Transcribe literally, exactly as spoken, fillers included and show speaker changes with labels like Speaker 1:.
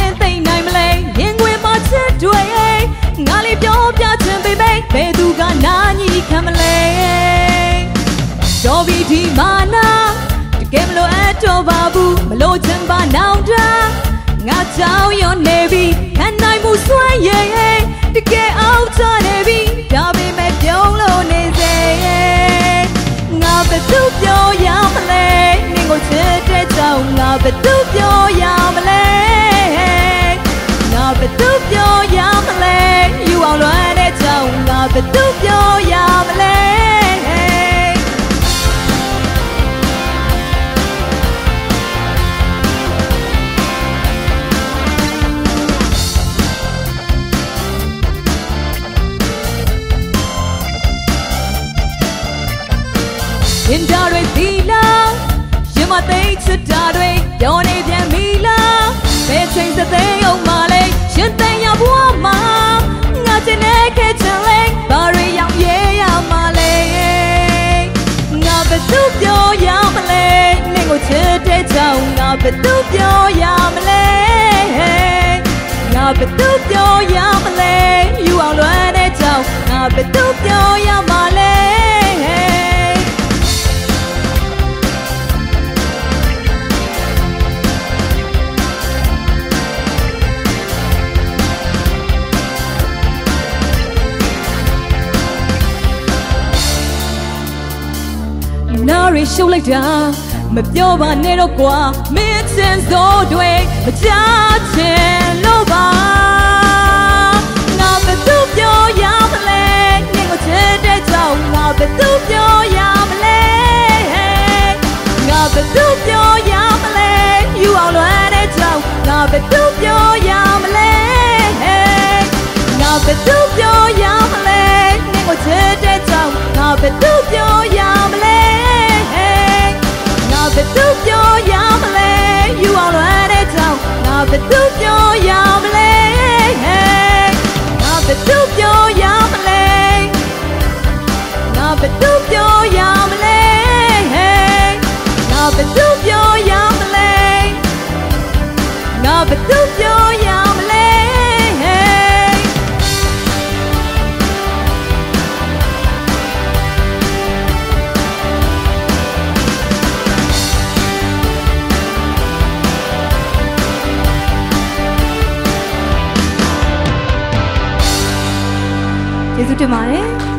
Speaker 1: ရင်သိနိုင်မလဲရင်ခွေမှာချစ်တွေငါလေးပြောပြချင်ပေမဲ့ဘယ်သူကနာညီခံမလဲတော်ပြီဒီမာနာတကယ်မလို့အတော့ပါဘူးမလို့ချင်ပါနောင်တငါကြောင်ရွံ့နေပြီခံနိုင်မှုစွမ်းရည်တကယ်အောင်ချနေပြီဒါပေမဲ့ပြုံးလို့နေစေငါဘယ်သူပြောရမလဲနင်ကိုချစ်တဲ့ကြောင့်ငါဘယ်သူပြောရမလဲငါဘယ်သူပြောရမလဲယူအောင်လွမ်းတဲ့ကြောင့်ငါဘယ်သူပြောရမလဲရင်ဓာတ်တွေသီလားရင်မသိချစ်တာတွေပြောနေပြန်ပြီလားဘယ်ချိန်စသိအောင်မလဲရင်သိရဘွားမှာငါချင်တဲ့ခဲ့ချင်လဲဘာတွေရောက်ရဲရမလဲငါဘယ်သူပြောရမလဲနင်ကိုချစ်တဲ့ကြောင့်ငါဘယ်သူပြောရမလဲငါဘယ်သူပြောရမလဲယူအောင်လွမ်းတဲ့ကြောင့်ငါဘယ်သူပြောရမလဲနာရီရှုပ်လိုက်တာမပြောပါနဲ့တော့ကွာမင်းစင်စိုးတွေမချချင်လို့ပါငါဘယ်သူပြောရမလဲနင်ကိုချစ်တဲ့ကြောင့်ငါဘယ်သူပြောရမလဲငါဘယ်သူပြောရမလဲယူအောင်လွမ်းတဲ့ကြောင့်ငါဘယ်သူပြောရမလဲငါဘယ်သူပြောရမလဲနင်ကိုချစ်တဲ့ကြောင့်ငါဘယ်သူပြောရမလဲဘယ်သူပြောရမလဲယူအောင်လွမ်းတဲ့ကြောင့်ငါဘယ်သူပြောရမလဲငါဘယ်သူပြောရမလဲငါဘယ်သူပြောရမလဲငါဘယ်သူပြောရမလဲငါဘယ်သူပြောရမလဲကျေးဇူးတင်ပါတယ်